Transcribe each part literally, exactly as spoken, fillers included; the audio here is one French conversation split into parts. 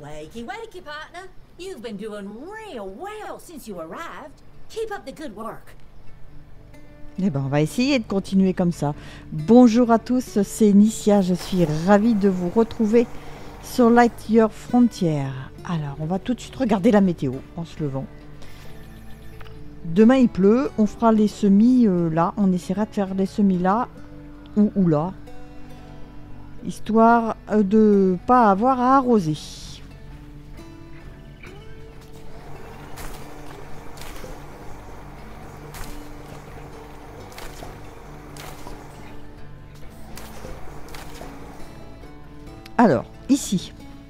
Wakey, wakey, partner. You've been doing real well since you arrived. Keep up the good work. Eh ben, on va essayer de continuer comme ça. Bonjour à tous, c'est Nicia. Je suis ravie de vous retrouver sur Lightyear Frontier. Alors, on va tout de suite regarder la météo en se levant. Demain, il pleut. On fera les semis euh, là. On essaiera de faire les semis là ou, ou là. Histoire de pas avoir à arroser. Alors, ici,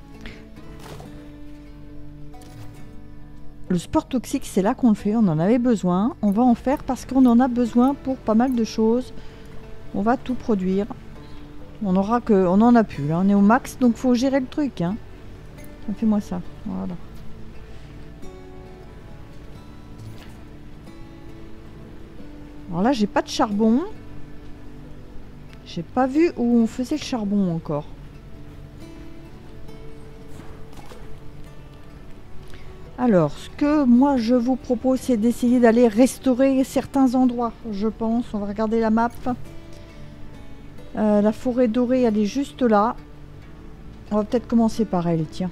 le sport toxique, c'est là qu'on le fait. On en avait besoin. On va en faire parce qu'on en a besoin pour pas mal de choses. On va tout produire. On aura que, on en a plus. Là, on est au max, donc faut gérer le truc. Hein. Fais-moi ça. Voilà. Alors là, j'ai pas de charbon. J'ai pas vu où on faisait le charbon encore. Alors, ce que moi je vous propose, c'est d'essayer d'aller restaurer certains endroits, je pense. On va regarder la map. Euh, la forêt dorée, elle est juste là. On va peut-être commencer par elle, tiens.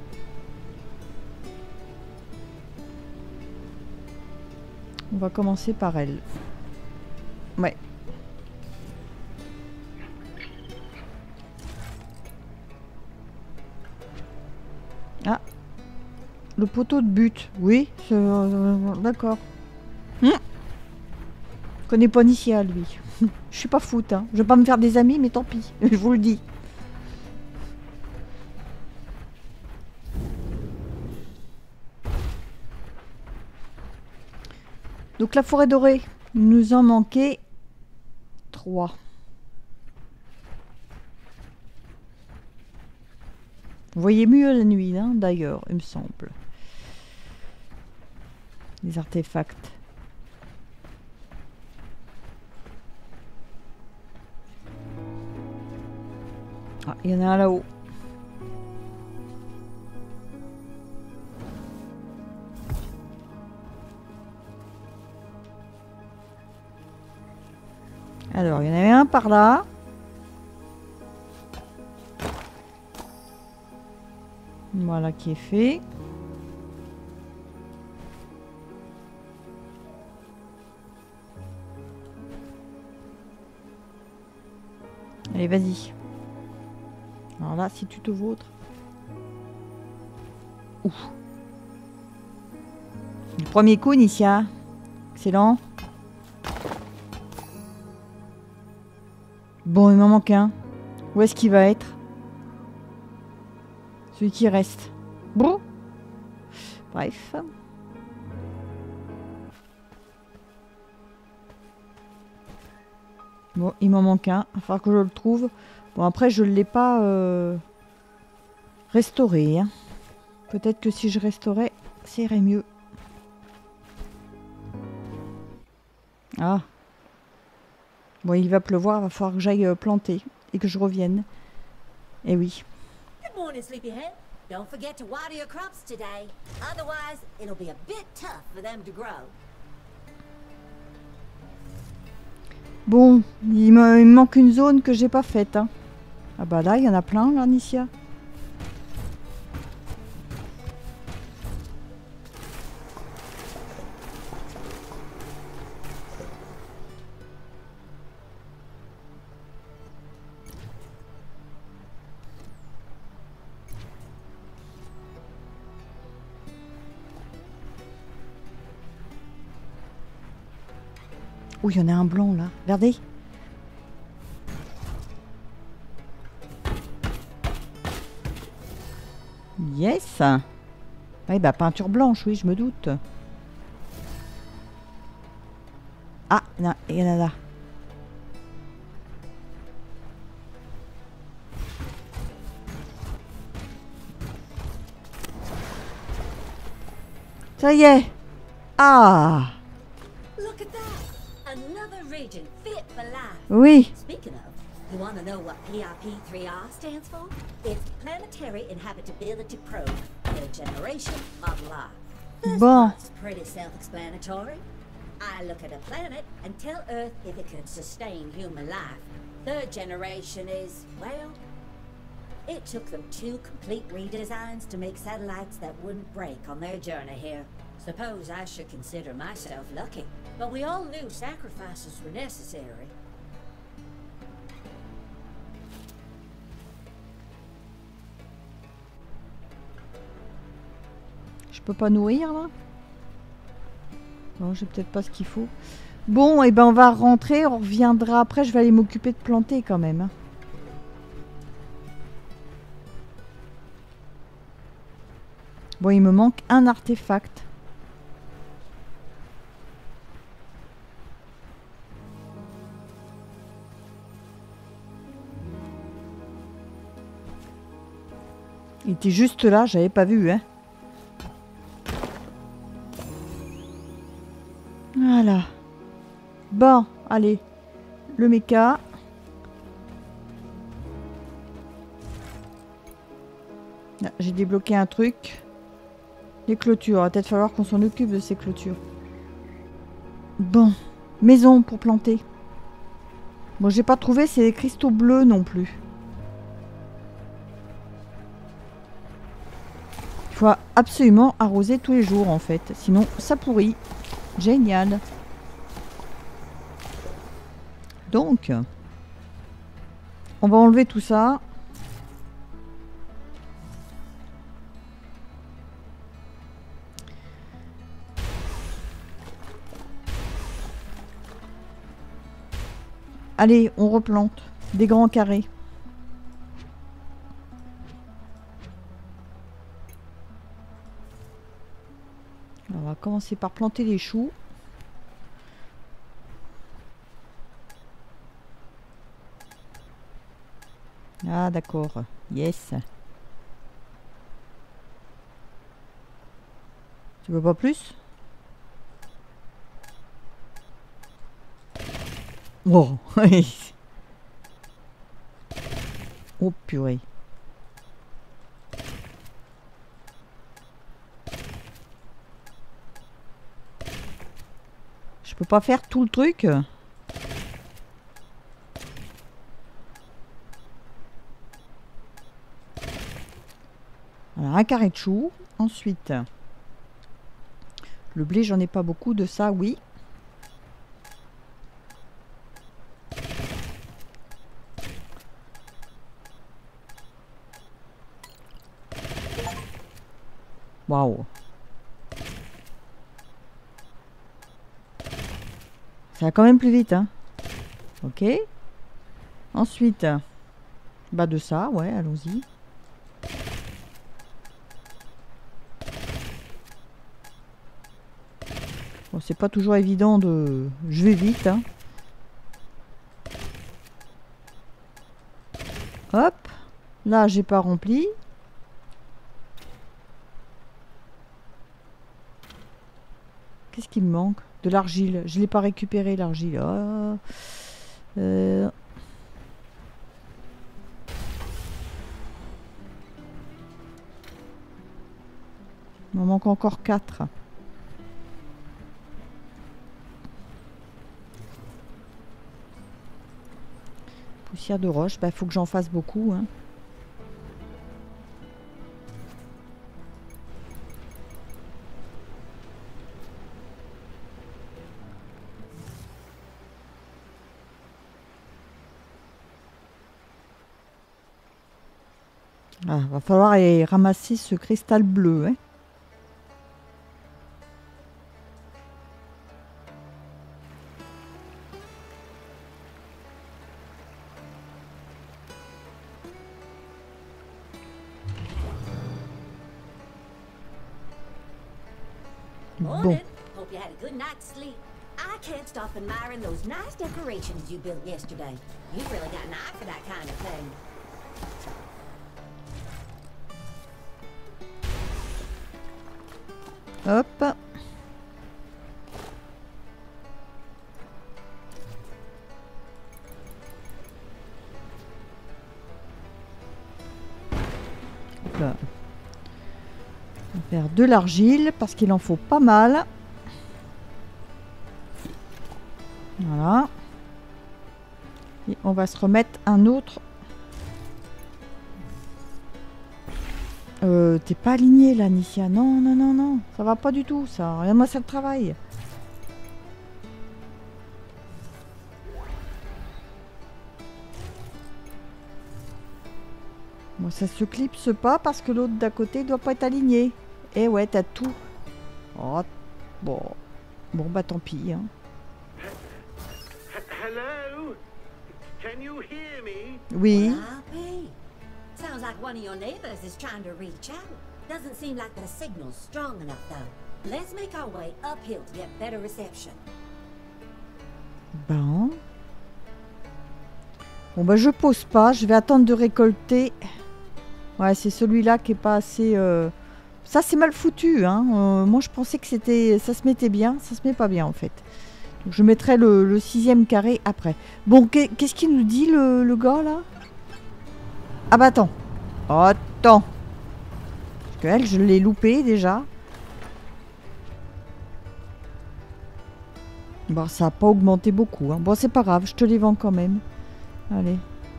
On va commencer par elle. Ouais. Ah. Le poteau de but, oui, euh, d'accord. Hum. Je connais pas Nicia, lui. Je suis pas foot, hein. Je vais pas me faire des amis, mais tant pis, je vous le dis. Donc la forêt dorée, il nous en manquait trois. Vous voyez mieux la nuit, hein, d'ailleurs, il me semble. Les artefacts. Ah, il y en a un là-haut. Alors, il y en avait un par là. Voilà qui est fait. Allez, vas-y. Alors là, si tu te vautres. Ouf. Le premier coup, Nicia. Excellent. Bon, il m'en manque un. Où est-ce qu'il va être? Celui qui reste. Bon. Bref. Bon, il m'en manque un. Il va falloir que je le trouve. Bon, après, je ne l'ai pas euh, restauré. Hein. Peut-être que si je restaurais, ça irait mieux. Ah. Bon, il va pleuvoir. Il va falloir que j'aille euh, planter et que je revienne. Eh oui. Good morning, Sleepyhead. Don't forget to water your crops today. Otherwise, it'll be a bit tough for them to grow. Bon, il me, il me manque une zone que j'ai pas faite. Hein. Ah bah là, il y en a plein, là, Nicia. Oh, il y en a un blanc, là. Regardez. Yes. Oui, bah peinture blanche, oui, je me doute. Ah, non, il y en a là. Ça y est. Ah. Look at that. Another region fit for life. Oui. Speaking of, You want to know what P I P three R stands for? It's Planetary Inhabitability Probe, third generation model R. First Bon. part's pretty self-explanatory. I look at a planet and tell Earth if it can sustain human life. Third generation is, well, it took them two complete redesigns to make satellites that wouldn't break on their journey here. Suppose I should consider myself lucky. But we all knew sacrifices were necessary. Je peux pas nourrir là? Non, j'ai peut-être pas ce qu'il faut. Bon, et ben on va rentrer, on reviendra après. Je vais aller m'occuper de planter quand même. Hein. Bon, il me manque un artefact. Il était juste là, j'avais pas vu, hein. Voilà. Bon, allez. Le méca. Ah, j'ai débloqué un truc. Les clôtures. Il va peut-être falloir qu'on s'en occupe de ces clôtures. Bon. Maison pour planter. Bon, j'ai pas trouvé ces cristaux bleus non plus. Il faut absolument arroser tous les jours en fait. Sinon, ça pourrit. Génial. Donc, on va enlever tout ça. Allez, on replante des grands carrés. On va commencer par planter les choux. Ah d'accord, yes. Tu veux pas plus? Oh, oh purée. Je peux pas faire tout le truc. Alors un carré de chou. Ensuite, le blé, j'en ai pas beaucoup de ça, oui. Waouh. Ça va quand même plus vite, hein. Ok. Ensuite, bah de ça, ouais, allons-y. Bon, c'est pas toujours évident de... Je vais vite, hein. Hop. Là, j'ai pas rempli. Qu'est-ce qui me manque? De l'argile. Je l'ai pas récupéré, l'argile. Oh. Euh... Il m'en manque encore quatre. Poussière de roche. Bah, faut que j'en fasse beaucoup, hein. Ah, va falloir aller ramasser ce cristal bleu, hein. Morning. Hope you had a good night's sleep. I can't stop admiring those nice decorations you built yesterday. You've really got an eye for that kind of thing. Hop. On va faire de l'argile parce qu'il en faut pas mal. Voilà. Et on va se remettre un autre. Euh, t'es pas aligné là, Nicia. Non, non, non, non. Ça va pas du tout, ça. Regarde-moi ça le travail. Bon, ça se clipse pas parce que l'autre d'à côté doit pas être aligné. Eh ouais, t'as tout. Oh, bon. Bon, bah tant pis. Hein. Hello? Can you hear me? Oui. Happy. Sounds like one of your neighbors is trying to reach out. Doesn't seem like the signal's strong enough, though. Let's make our way uphill to get better reception. Bon. Bon, bah je pose pas. Je vais attendre de récolter. Ouais, c'est celui-là qui est pas assez... Euh... Ça, c'est mal foutu. Hein. Euh, moi, je pensais que c'était, ça se mettait bien. Ça se met pas bien, en fait. Donc, je mettrai le, le sixième carré après. Bon, qu'est-ce qu'il nous dit, le, le gars, là? Ah bah, attends. Attends. Parce qu'elle, je l'ai loupé, déjà. Bon, ça n'a pas augmenté beaucoup. Hein. Bon, c'est pas grave. Je te les vends quand même. Allez.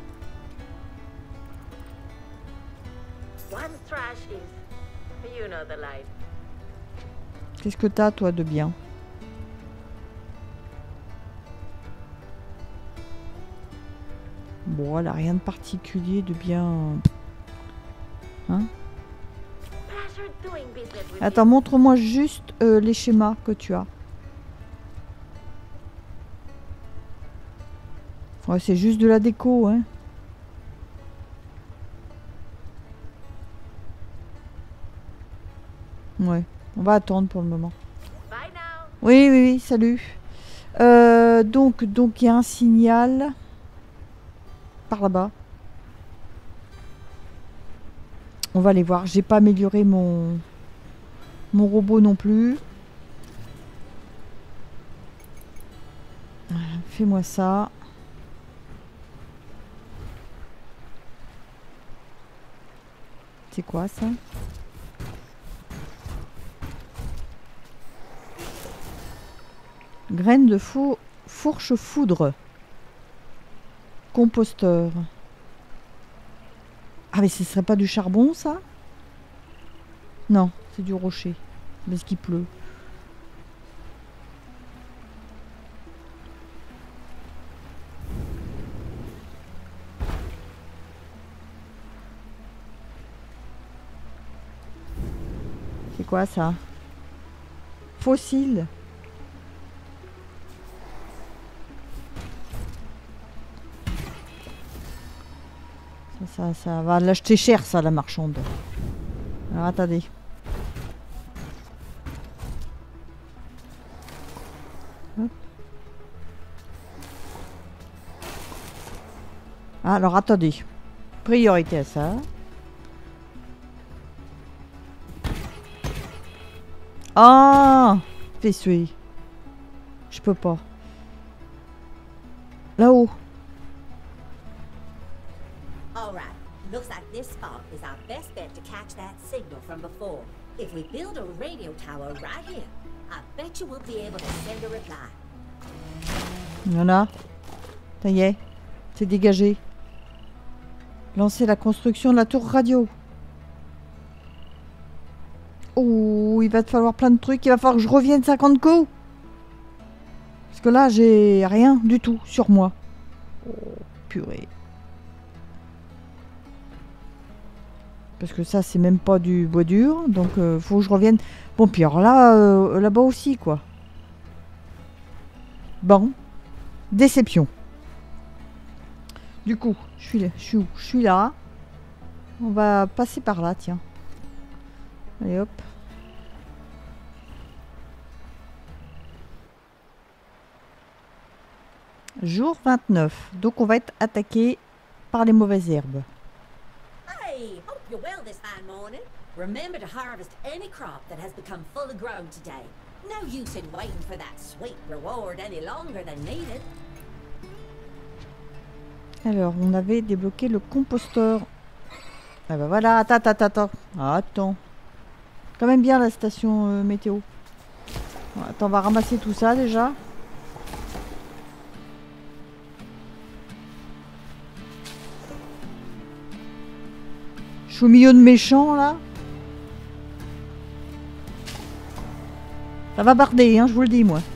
Qu'est-ce que t'as, toi, de bien? Bon, elle a rien de particulier, de bien... Hein? Attends, montre-moi juste euh, les schémas que tu as. Ouais, c'est juste de la déco, hein. Ouais, on va attendre pour le moment. Oui, oui, oui, salut. Euh, donc, donc il y a un signal par là-bas. On va aller voir. J'ai pas amélioré mon mon robot non plus. Fais-moi ça. C'est quoi ça? Graines de fou fourche foudre. Composteur. Ah mais ce serait pas du charbon ça? Non, c'est du rocher. Parce qu'il pleut. C'est quoi ça? Fossile. Ça, ça va l'acheter cher, ça, la marchande. Alors, attendez. Hop. Alors, attendez. Priorité à ça. Ah, fais suer. Je peux pas. Là-haut. Looks like this spot is our best bet to catch that signal from before. If we build a radio tower right here, I bet you we'll be able to send a reply. Voilà. Ça y est. C'est dégagé. Lancer la construction de la tour radio. Oh, il va te falloir plein de trucs. Il va falloir que je revienne cinquante coups. Parce que là, j'ai rien du tout sur moi. Oh, purée. Parce que ça, c'est même pas du bois dur. Donc, euh, faut que je revienne. Bon, puis alors là, euh, là-bas aussi, quoi. Bon. Déception. Du coup, je suis là. Je suis où? Je suis là. On va passer par là, tiens. Allez, hop. Jour vingt-neuf. Donc, on va être attaqué par les mauvaises herbes. Hey, hope you're well this fine morning. Remember to harvest any crop that has become fully grown today. No use in waiting for that sweet reward any longer than needed. Alors, on avait débloqué le composteur. Ah bah voilà, attends, attends, attends. Ah, attends. Quand même bien la station euh, météo. Bon, attends, on va ramasser tout ça déjà. Je suis au milieu de méchants là. Ça va barder, hein, je vous le dis moi.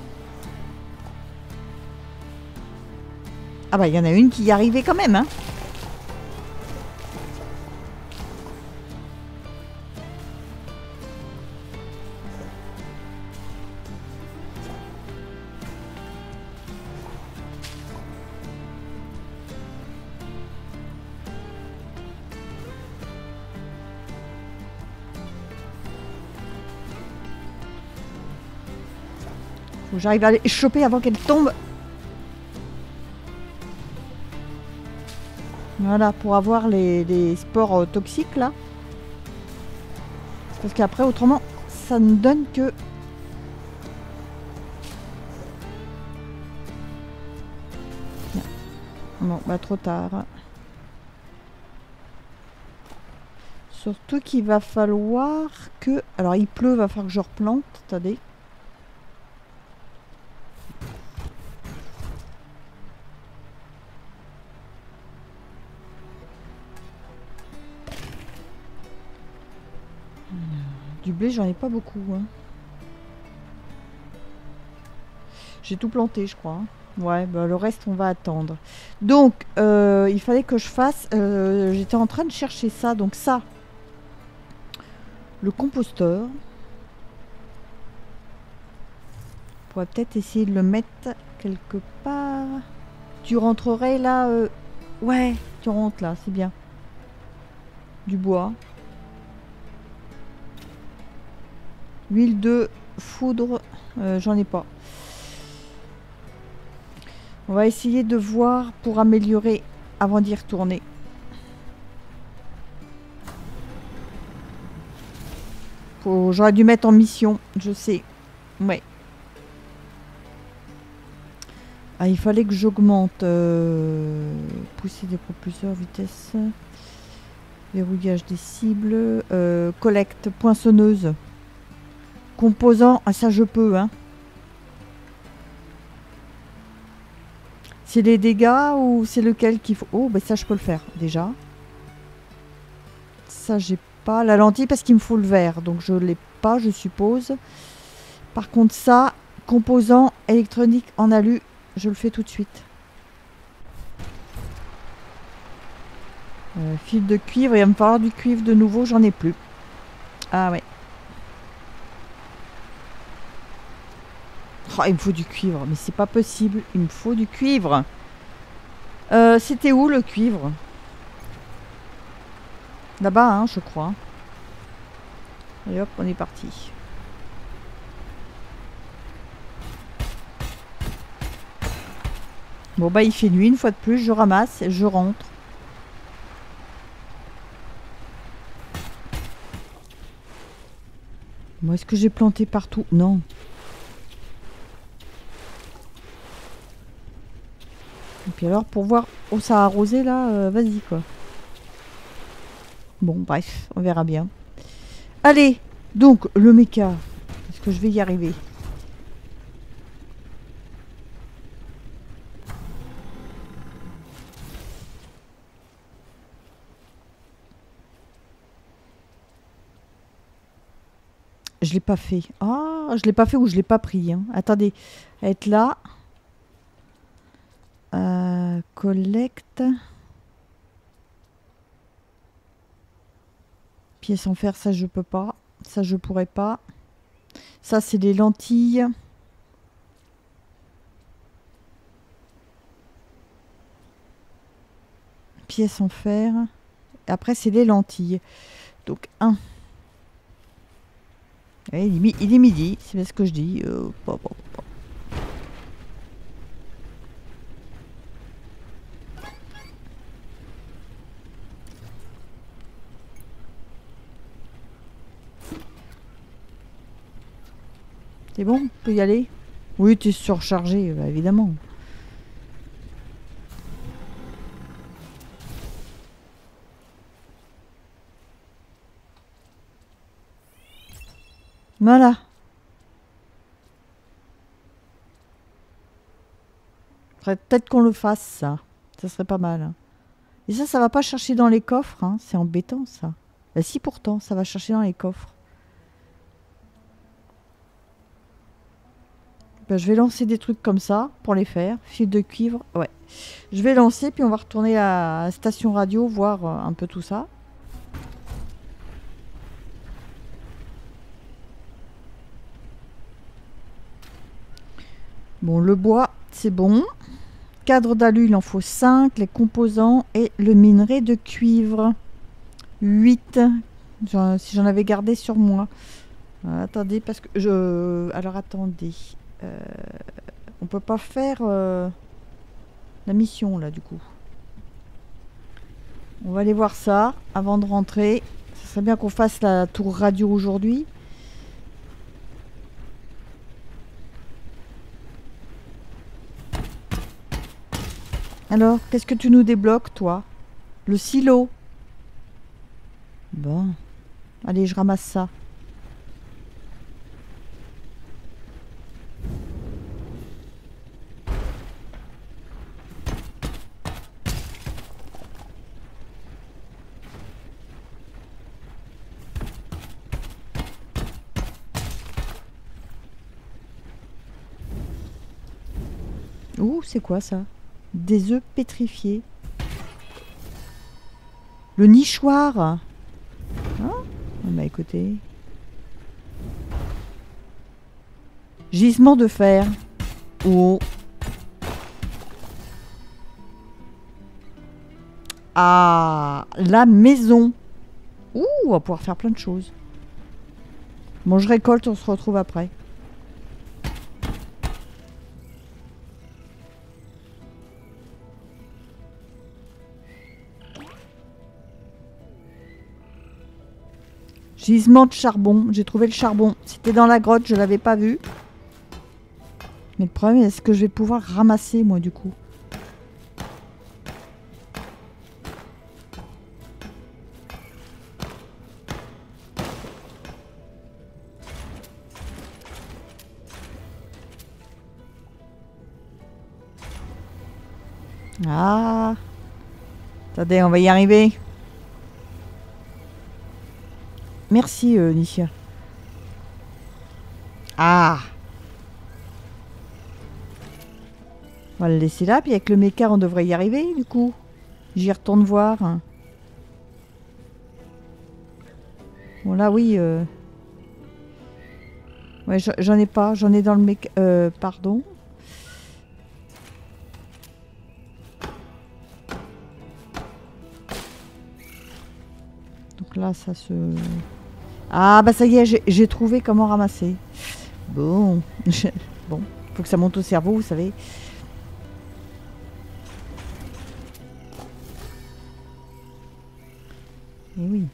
Ah bah il y en a une qui y arrivait quand même, hein. Faut que j'arrive à les choper avant qu'elle tombe. Voilà, pour avoir les, les spores euh, toxiques là. Parce qu'après, autrement, ça ne donne que... Bon, bah trop tard. Surtout qu'il va falloir que... Alors, il pleut, va falloir que je replante. Attendez. Du blé, j'en ai pas beaucoup. Hein. J'ai tout planté, je crois. Ouais, bah, le reste, on va attendre. Donc, euh, il fallait que je fasse... Euh, J'étais en train de chercher ça. Donc ça, le composteur. On pourrait peut-être essayer de le mettre quelque part. Tu rentrerais là euh... Ouais, tu rentres là, c'est bien. Du bois. Huile de foudre, euh, j'en ai pas. On va essayer de voir pour améliorer avant d'y retourner. J'aurais dû mettre en mission, je sais. Ouais. Ah, il fallait que j'augmente. Euh, pousser des propulseurs, vitesse. Verrouillage des cibles. Euh, collecte, poinçonneuse. Composant, ah ça je peux, hein. C'est les dégâts ou c'est lequel qu'il faut... Oh, ben ça je peux le faire, déjà. Ça j'ai pas. La lentille parce qu'il me faut le vert, donc je l'ai pas, je suppose. Par contre ça, composant électronique en alu, je le fais tout de suite. Euh, fil de cuivre, il va me falloir du cuivre de nouveau, j'en ai plus. Ah ouais. Oh, il me faut du cuivre, mais c'est pas possible. Il me faut du cuivre. Euh, C'était où le cuivre? Là-bas, hein, je crois. Et hop, on est parti. Bon, bah, il fait nuit une fois de plus. Je ramasse et je rentre. Bon, est-ce que j'ai planté partout? Non. Et puis alors, pour voir où ça a arrosé, là, euh, vas-y, quoi. Bon, bref, on verra bien. Allez, donc, le méca. Est-ce que je vais y arriver? Je l'ai pas fait. Ah, je l'ai pas fait ou je l'ai pas pris. Hein. Attendez, être là. Euh, collecte. Pièces en fer, ça je peux pas. Ça je pourrais pas. Ça c'est les lentilles. Pièces en fer. Après c'est les lentilles. Donc un. Ouais, il, est, il est midi, c'est bien ce que je dis. Euh, bon, bon, bon. C'est bon, on peut y aller? Oui, tu es surchargé, bah, évidemment. Voilà. Faudrait peut-être qu'on le fasse, ça. Ça serait pas mal. Et ça, ça va pas chercher dans les coffres. Hein. C'est embêtant, ça. Bah, si, pourtant, ça va chercher dans les coffres. Bah, je vais lancer des trucs comme ça pour les faire. Fil de cuivre. Ouais. Je vais lancer, puis on va retourner à la station radio, voir euh, un peu tout ça. Bon, le bois, c'est bon. Cadre d'alu, il en faut cinq. Les composants et le minerai de cuivre. huit. Genre, si j'en avais gardé sur moi. Euh, attendez, parce que je... Alors, attendez. Euh... On peut pas faire euh... la mission, là, du coup. On va aller voir ça avant de rentrer. Ça serait bien qu'on fasse la tour radio aujourd'hui. Alors, qu'est-ce que tu nous débloques, toi? Le silo. Bon. Allez, je ramasse ça. Ouh, c'est quoi ça? Des œufs pétrifiés. Le nichoir. Ah, bah écoutez. Gisement de fer. Oh. Ah, la maison. Ouh, on va pouvoir faire plein de choses. Bon, je récolte, on se retrouve après. Gisement de charbon. J'ai trouvé le charbon. C'était dans la grotte, je l'avais pas vu. Mais le problème, est-ce que je vais pouvoir ramasser, moi, du coup? Ah. Attendez, on va y arriver. Merci, euh, Nisha. Ah. On va le laisser là, puis avec le méca, on devrait y arriver, du coup. J'y retourne voir. Bon, là, oui. Euh... Ouais, j'en ai pas. J'en ai dans le méca... Euh, pardon. Donc là, ça se... Ah, bah ça y est, j'ai trouvé comment ramasser. Bon. Bon, faut que ça monte au cerveau, vous savez. Et oui.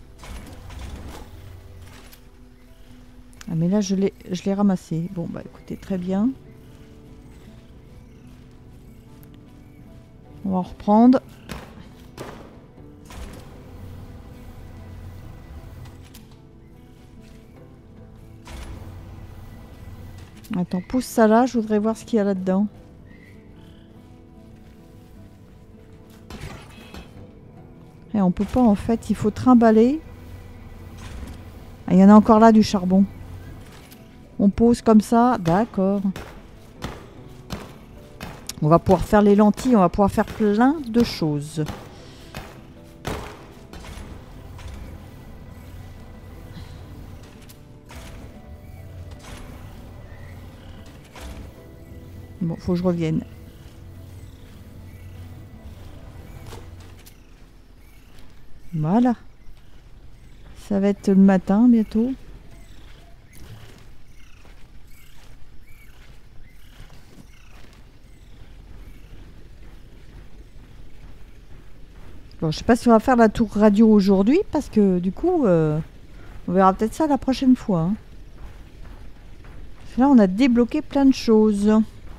Ah, mais là, je l'ai je l'ai ramassé. Bon, bah écoutez, très bien. On va en reprendre. Attends, pousse ça là, je voudrais voir ce qu'il y a là-dedans. Et on peut pas en fait, il faut trimballer. Ah, il y en a encore là du charbon. On pose comme ça, d'accord. On va pouvoir faire les lentilles, on va pouvoir faire plein de choses. Bon, faut que je revienne. Voilà. Ça va être le matin bientôt. Bon, je sais pas si on va faire la tour radio aujourd'hui parce que du coup, euh, on verra peut-être ça la prochaine fois. Hein. Parce que là, on a débloqué plein de choses.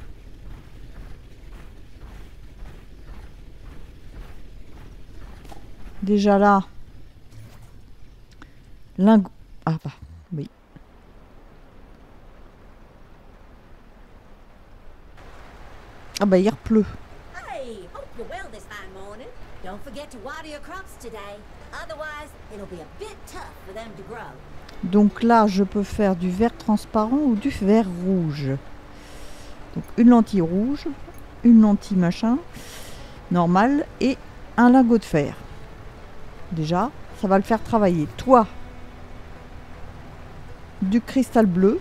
Déjà là. Lingot. Ah bah, oui. Ah bah il pleut. Hey, hope you're well this fine morning. Don't forget to water your crops today. Otherwise, it'll be a bit tough for them to grow. Donc là, je peux faire du verre transparent ou du verre rouge. Donc une lentille rouge, une lentille machin, normale, et un lingot de fer. Déjà, ça va le faire travailler. Toi, du cristal bleu.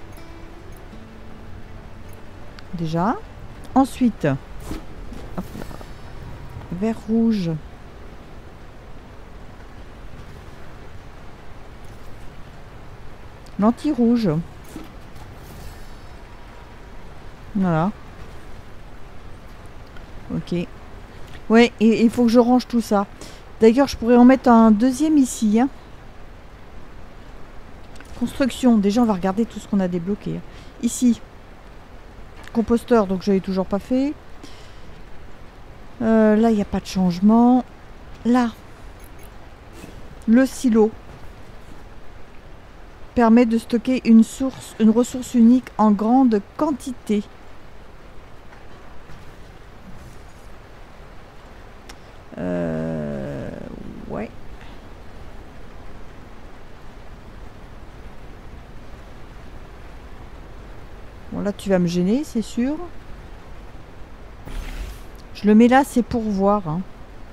Déjà. Ensuite, hop là, verre rouge. Lentille rouge. Voilà. Ok. Ouais, et il faut que je range tout ça. D'ailleurs, je pourrais en mettre un deuxième ici. Hein. Construction. Déjà, on va regarder tout ce qu'on a débloqué. Hein. Ici. Composteur, donc je l'ai toujours pas fait. Euh, là, il n'y a pas de changement. Là. Le silo. Permet de stocker une source, une ressource unique en grande quantité. Euh, ouais. Bon là tu vas me gêner, c'est sûr. Je le mets là, c'est pour voir. Hein.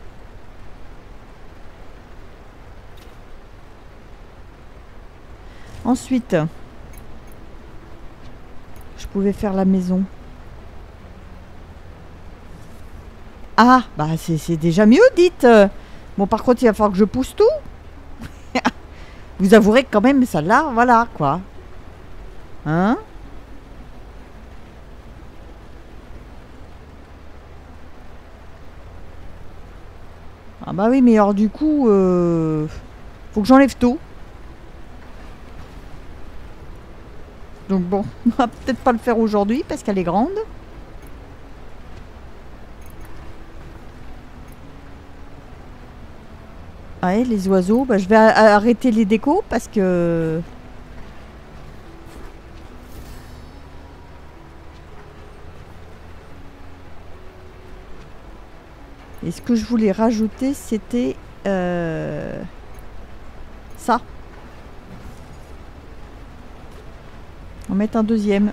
Ensuite, je pouvais faire la maison. Ah, bah c'est déjà mieux, dites. Bon, par contre, il va falloir que je pousse tout. Vous avouerez que quand même, ça là, voilà, quoi. Hein? Ah bah oui, mais alors du coup, euh, faut que j'enlève tout. Donc bon, on va peut-être pas le faire aujourd'hui parce qu'elle est grande. Ouais, les oiseaux, bah, je vais arrêter les décos parce que... Et ce que je voulais rajouter, c'était euh, ça. On va mettre un deuxième.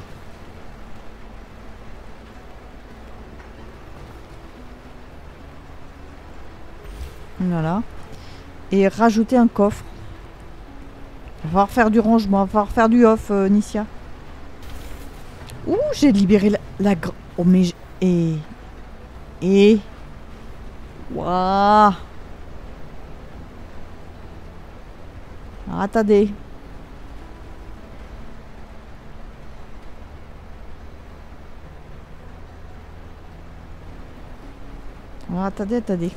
Voilà. Et rajouter un coffre. On va falloir faire du rangement, on va falloir faire du off, euh, Nicia. Ouh, j'ai libéré la... la oh, mais... Et... Et... Waouh. Alors, attendez. Alors, attendez, attendez.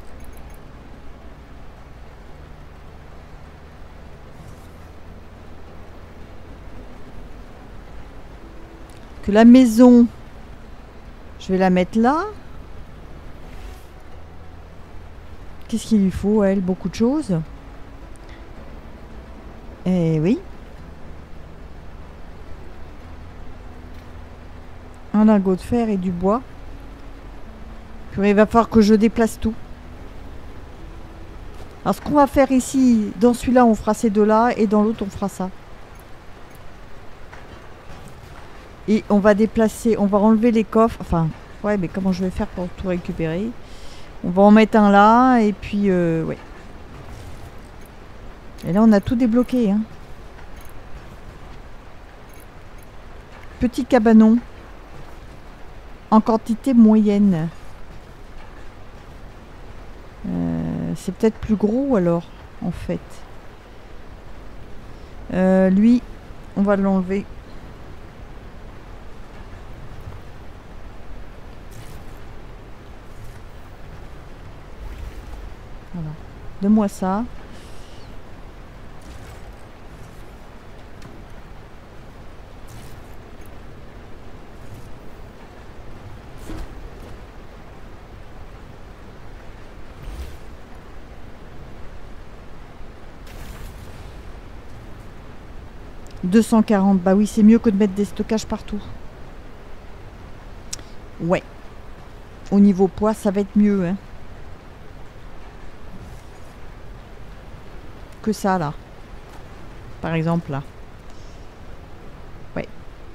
Que la maison, je vais la mettre là. Qu'est-ce qu'il lui faut, elle? Beaucoup de choses. Eh oui. Un lingot de fer et du bois. Puis il va falloir que je déplace tout. Alors ce qu'on va faire ici, dans celui-là, on fera ces deux-là, et dans l'autre, on fera ça. Et on va déplacer, on va enlever les coffres. Enfin, ouais, mais comment je vais faire pour tout récupérer? On va en mettre un là, et puis, euh, ouais. Et là, on a tout débloqué. Hein. Petit cabanon. En quantité moyenne. Euh, c'est peut-être plus gros, alors, en fait. Euh, lui, on va l'enlever. Voilà. Donne-moi ça. deux cent quarante, bah oui, c'est mieux que de mettre des stockages partout. Ouais. Au niveau poids, ça va être mieux, hein. Que ça, là. Par exemple, là. Ouais.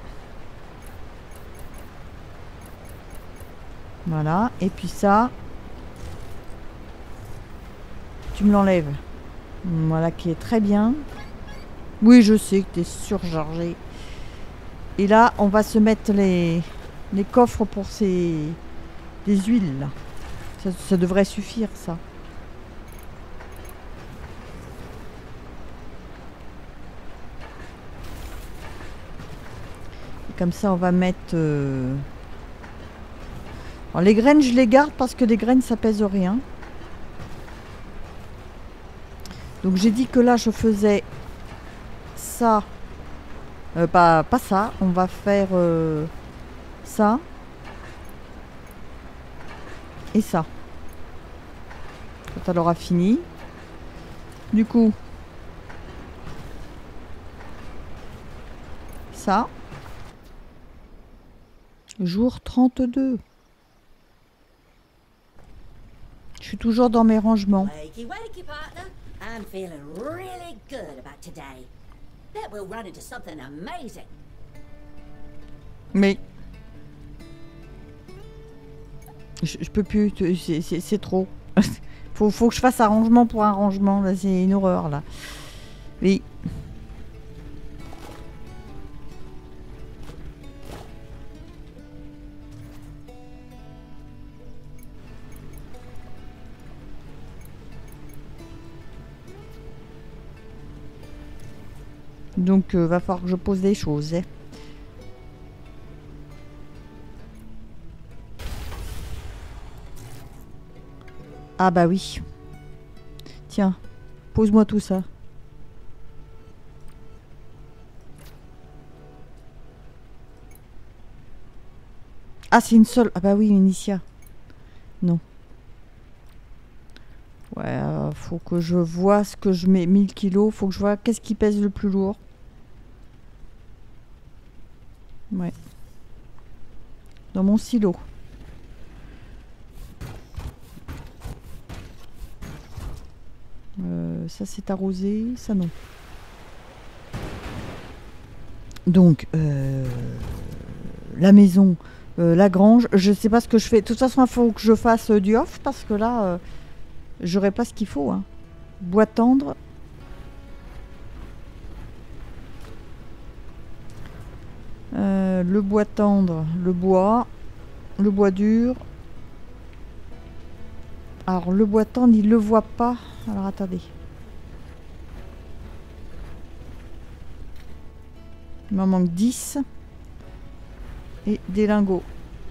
Voilà. Et puis ça... Tu me l'enlèves. Voilà, qui est très bien. Oui, je sais que tu es surchargé. Et là, on va se mettre les, les coffres pour ces... des huiles, là. Ça, ça devrait suffire, ça. Et comme ça, on va mettre... Euh... Alors, les graines, je les garde parce que les graines, ça pèse rien. Donc, j'ai dit que là, je faisais ça. Euh, pas, pas ça. On va faire euh, ça. Et ça. Quand elle aura fini. Du coup. Ça. Jour trente-deux. Je suis toujours dans mes rangements. Wakey, wakey, partner. I'm feeling really good about today. Bet we'll run into something amazing. Mais... Je, je peux plus, c'est trop. faut, faut que je fasse un rangement pour un rangement. Là, c'est une horreur, là. Oui. Donc, euh, va falloir que je pose des choses. Hein. Ah bah oui. Tiens, pose-moi tout ça. Ah, c'est une seule. Ah bah oui, une Initia. Non. Ouais, euh, faut que je vois ce que je mets. mille kilos. Faut que je vois qu'est-ce qui pèse le plus lourd. Ouais. Dans mon silo. Euh, ça c'est arrosé, ça non. Donc, euh, la maison, euh, la grange, je sais pas ce que je fais. De toute façon, il faut que je fasse euh, du off parce que là, euh, j'aurai pas ce qu'il faut. Hein. Bois tendre. Euh, le bois tendre, le bois, le bois dur. Alors, le bois tendre, il le voit pas. Alors, attendez. Il m'en manque dix. Et des lingots.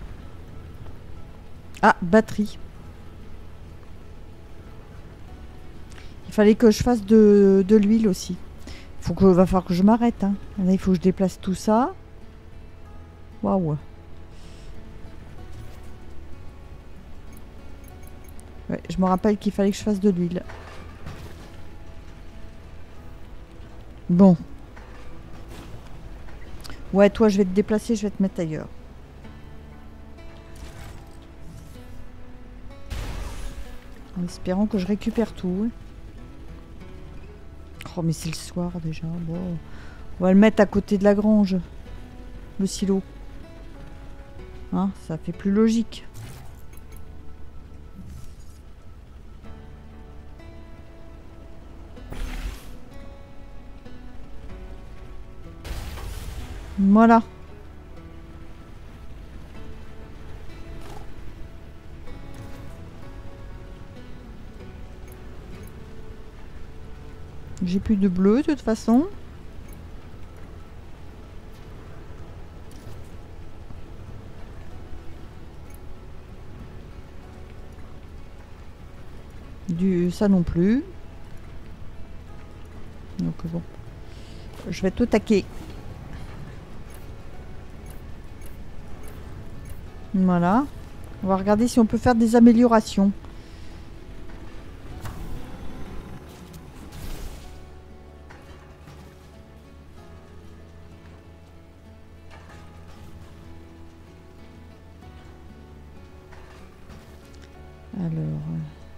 Ah, batterie. Il fallait que je fasse de, de l'huile aussi. Faut que, va falloir que je m'arrête. Hein. Là, il faut que je déplace tout ça. Waouh. Ouais, je me rappelle qu'il fallait que je fasse de l'huile. Bon. Ouais, toi, je vais te déplacer, je vais te mettre ailleurs. En espérant que je récupère tout. Oh, mais c'est le soir déjà. Bon. On va le mettre à côté de la grange. Le silo. Hein, ça fait plus logique. Voilà. J'ai plus de bleu de toute façon. Du ça non plus. Donc bon. Je vais tout taquer. Voilà. On va regarder si on peut faire des améliorations. Alors... euh,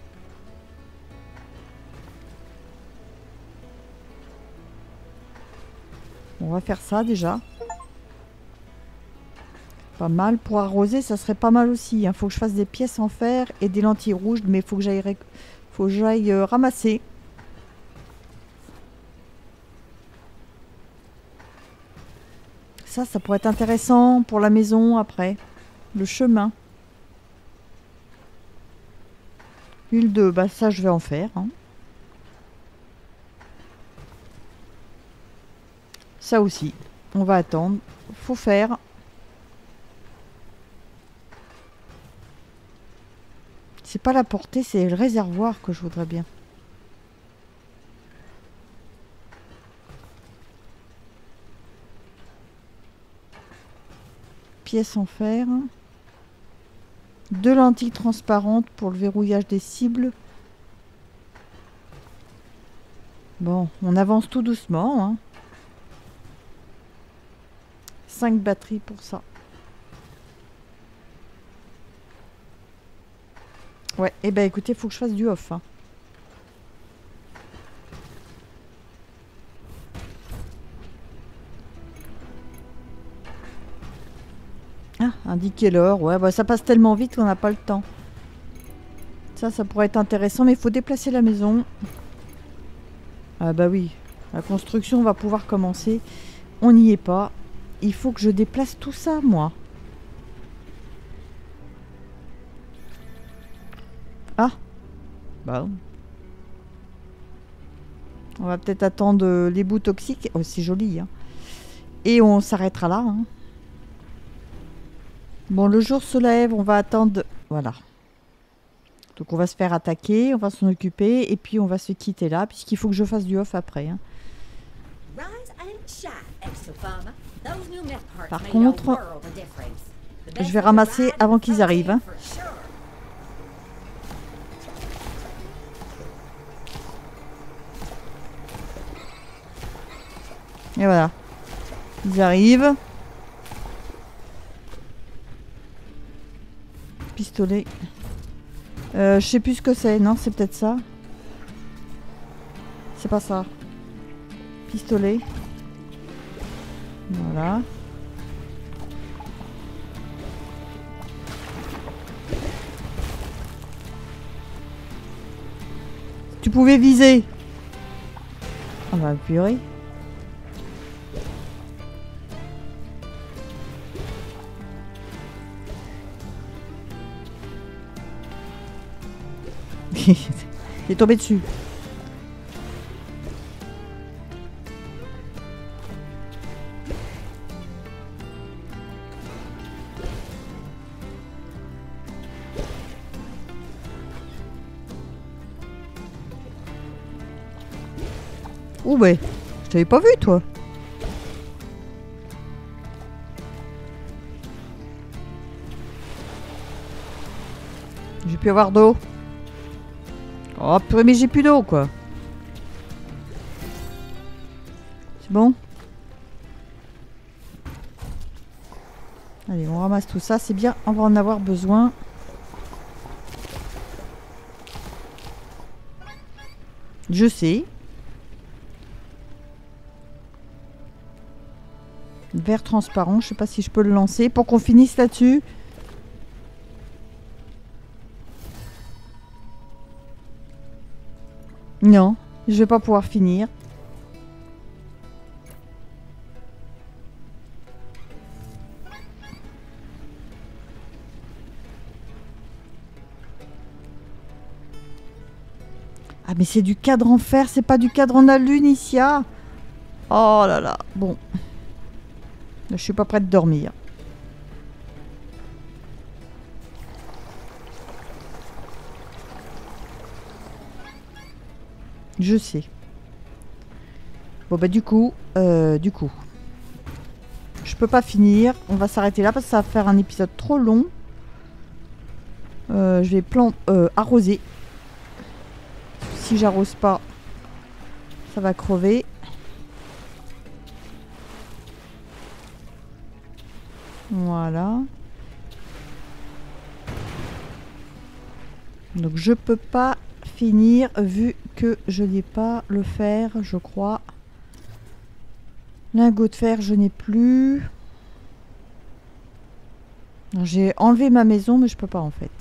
on va faire ça déjà. Pas mal. Pour arroser, ça serait pas mal aussi. Il faut que je fasse des pièces en fer et des lentilles rouges. Mais il faut que j'aille ré... faut que j'aille euh, ramasser. Ça, ça pourrait être intéressant pour la maison après. Le chemin. Huile de... Bah ça, je vais en faire. Hein. Ça aussi. On va attendre. Faut faire. C'est pas la portée, c'est le réservoir que je voudrais bien. Pièces en fer. Deux lentilles transparentes pour le verrouillage des cibles. Bon, on avance tout doucement. Hein. cinq batteries pour ça. Ouais, et eh ben écoutez, il faut que je fasse du off. Hein. Ah, indiquer l'heure. Ouais, bah ça passe tellement vite qu'on n'a pas le temps. Ça, ça pourrait être intéressant, mais il faut déplacer la maison. Ah bah oui, la construction va pouvoir commencer. On n'y est pas. Il faut que je déplace tout ça, moi. Ah. Bah. On va peut-être attendre les bouts toxiques. Oh, c'est joli. Hein. Et on s'arrêtera là. Hein. Bon, le jour se lève. On va attendre... Voilà. Donc, on va se faire attaquer. On va s'en occuper. Et puis, on va se quitter là. Puisqu'il faut que je fasse du off après. Hein. Par contre, je vais ramasser avant qu'ils arrivent. Hein. Et voilà. Ils arrivent. Pistolet. Euh, je sais plus ce que c'est. Non, c'est peut-être ça. C'est pas ça. Pistolet. Voilà. Tu pouvais viser. On va purée. Il est tombé dessus. Ouh ouais, je t'avais pas vu toi. J'ai pu avoir d'eau. Oh purée, mais j'ai plus d'eau quoi. C'est bon? Allez, on ramasse tout ça, c'est bien, on va en avoir besoin. Je sais. Verre transparent, je sais pas si je peux le lancer pour qu'on finisse là-dessus. Non, je vais pas pouvoir finir. Ah mais c'est du cadre en fer, c'est pas du cadre en alunicia. Oh là là, bon. Je suis pas prête de dormir. Je sais. Bon bah du coup, euh, du coup, je peux pas finir. On va s'arrêter là parce que ça va faire un épisode trop long. Euh, je vais plant euh, arroser. Si j'arrose pas, ça va crever. Voilà. Donc je peux pas finir vu que je n'ai pas le fer, je crois. Lingot de fer, je n'ai plus. J'ai enlevé ma maison, mais je peux pas en fait.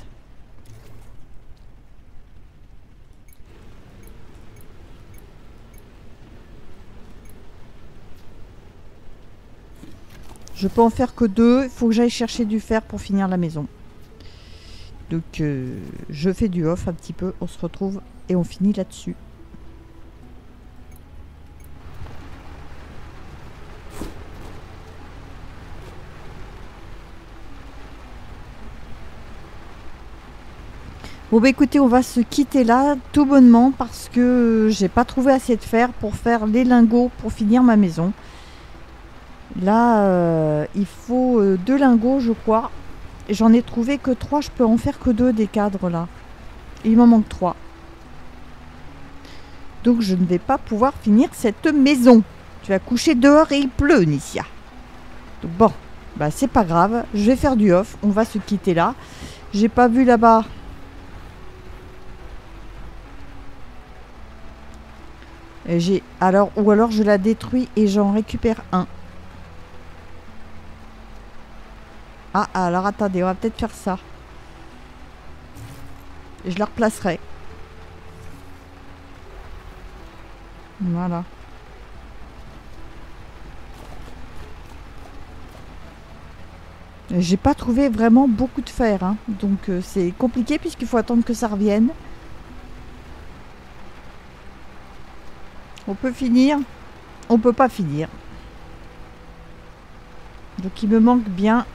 Je peux en faire que deux. Il faut que j'aille chercher du fer pour finir la maison. Donc euh, je fais du off un petit peu. On se retrouve et on finit là-dessus. Bon bah écoutez, on va se quitter là tout bonnement parce que j'ai pas trouvé assez de fer pour faire les lingots pour finir ma maison. Là, euh, il faut euh, deux lingots, je crois. J'en ai trouvé que trois. Je peux en faire que deux des cadres là. Il m'en manque trois. Donc je ne vais pas pouvoir finir cette maison. Tu vas coucher dehors et il pleut, Nicia. Donc bon, bah c'est pas grave. Je vais faire du off. On va se quitter là. J'ai pas vu là-bas. Et j'ai alors ou alors je la détruis et j'en récupère un. Ah, alors attendez, on va peut-être faire ça. Et je la replacerai. Voilà. J'ai pas trouvé vraiment beaucoup de fer, hein. Donc euh, c'est compliqué puisqu'il faut attendre que ça revienne. On peut finir. On peut pas finir. Donc il me manque bien.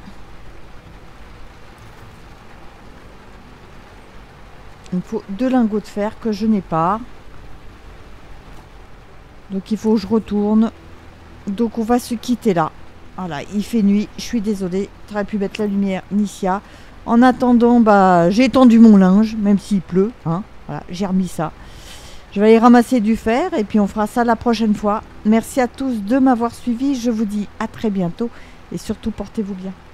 Il me faut deux lingots de fer que je n'ai pas. Donc il faut que je retourne. Donc on va se quitter là. Voilà, il fait nuit. Je suis désolée. Tu aurais pu mettre la lumière, Nicia. En attendant, bah, j'ai étendu mon linge, même s'il pleut. Hein. Voilà, j'ai remis ça. Je vais aller ramasser du fer et puis on fera ça la prochaine fois. Merci à tous de m'avoir suivi. Je vous dis à très bientôt et surtout portez-vous bien.